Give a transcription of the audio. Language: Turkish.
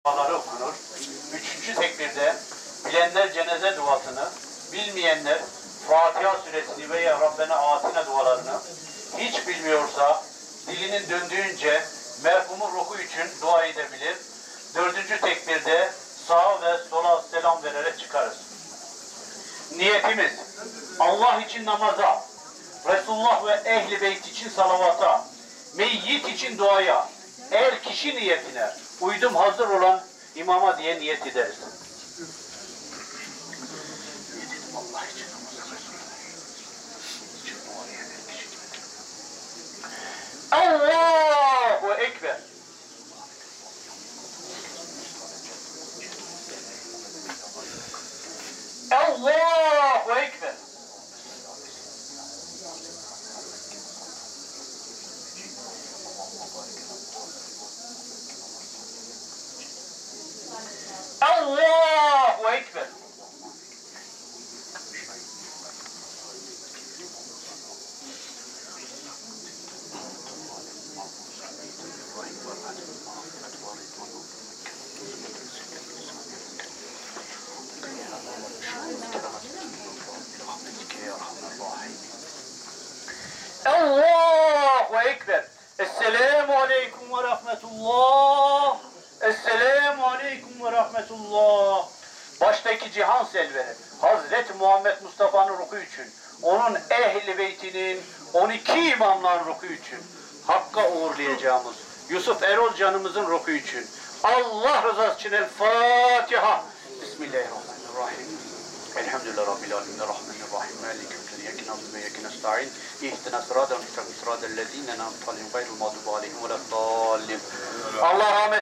duaları okunur. Üçüncü tekbirde bilenler cenaze duasını, bilmeyenler Fatiha suresini veya Rabbena Atina dualarını, hiç bilmiyorsa dilinin döndüğünce merhumun ruhu için dua edebilir. Dördüncü tekbirde sağa ve sola selam vererek çıkarız. Niyetimiz Allah için namaza, Resulullah ve Ehl-i Beyt için salavata, meyyit için duaya, eğer kişi niyetine uydum hazır olan imama diye niyet ederiz. Allah için namaza, Allahu Ekber. Allahu Ekber. Allahu Ekber. Allahu Ekber. Esselamu Aleyküm ve Rahmetullah. Esselamu Aleyküm ve Rahmetullah. Baştaki cihan selveri Hazreti Muhammed Mustafa'nın ruhu için, onun ehli beytinin 12 imamların ruhu için, Hakk'a uğurlayacağımız Yusuf Erol canımızın ruhu için, Allah rızası için El Fatiha. Bismillahirrahmanirrahim. Elhamdülillah Rabbil alemin. Rahmanirrahim. Maliki yevmiddin. İyyâke na'budu ve iyyâke nestaîn. İhdina sıratal müstakîm. Sıratal lezîne en'amte aleyhim gayril mağdûbi aleyhim ve'd-dâllîn. Allah rahmet